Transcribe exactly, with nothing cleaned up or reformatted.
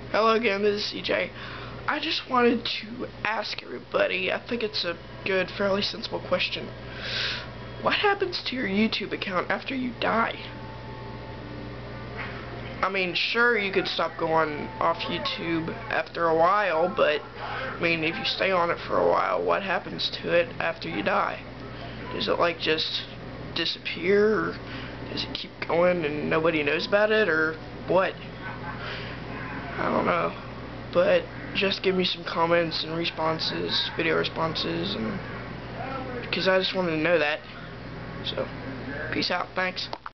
Hello again, this is C J. I just wanted to ask everybody, I think it's a good, fairly sensible question. What happens to your YouTube account after you die? I mean, sure, you could stop going off YouTube after a while, but, I mean, if you stay on it for a while, what happens to it after you die? Does it, like, just disappear, or does it keep going and nobody knows about it, or what? I don't know, but just give me some comments and responses, video responses, and because I just wanted to know that. So, peace out, thanks.